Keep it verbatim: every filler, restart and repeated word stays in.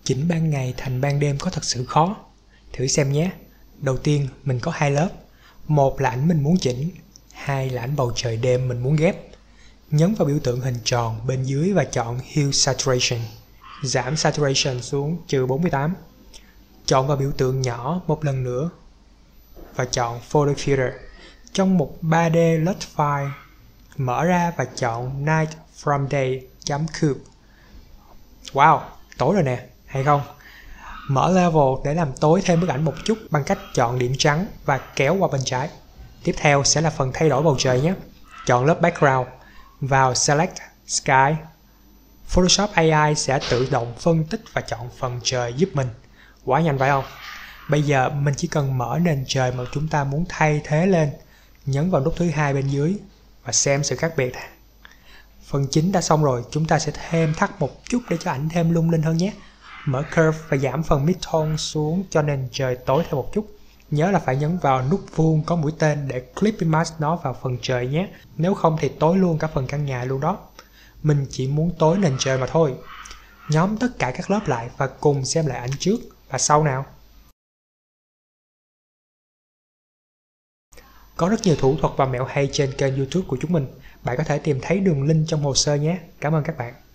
Chỉnh ban ngày thành ban đêm có thật sự khó? Thử xem nhé. Đầu tiên mình có hai lớp. Một là ảnh mình muốn chỉnh, hai là ảnh bầu trời đêm mình muốn ghép. Nhấn vào biểu tượng hình tròn bên dưới và chọn Hue Saturation. Giảm Saturation xuống trừ bốn mươi tám. Chọn vào biểu tượng nhỏ một lần nữa và chọn Photo Filter. Trong một ba D L U T file, mở ra và chọn Night from Day.cube. Wow, tối rồi nè, hay không? Mở level để làm tối thêm bức ảnh một chút bằng cách chọn điểm trắng và kéo qua bên trái. Tiếp theo sẽ là phần thay đổi bầu trời nhé. Chọn lớp Background, vào Select Sky. Photoshop A I sẽ tự động phân tích và chọn phần trời giúp mình. Quá nhanh phải không? Bây giờ mình chỉ cần mở nền trời mà chúng ta muốn thay thế lên, nhấn vào nút thứ hai bên dưới và xem sự khác biệt. Phần chính đã xong rồi, chúng ta sẽ thêm thắt một chút để cho ảnh thêm lung linh hơn nhé. Mở Curve và giảm phần Midtone xuống cho nền trời tối thêm một chút. Nhớ là phải nhấn vào nút vuông có mũi tên để Clip Image nó vào phần trời nhé. Nếu không thì tối luôn cả phần căn nhà luôn đó. Mình chỉ muốn tối nền trời mà thôi. Nhóm tất cả các lớp lại và cùng xem lại ảnh trước và sau nào. Có rất nhiều thủ thuật và mẹo hay trên kênh YouTube của chúng mình. Bạn có thể tìm thấy đường link trong hồ sơ nhé. Cảm ơn các bạn.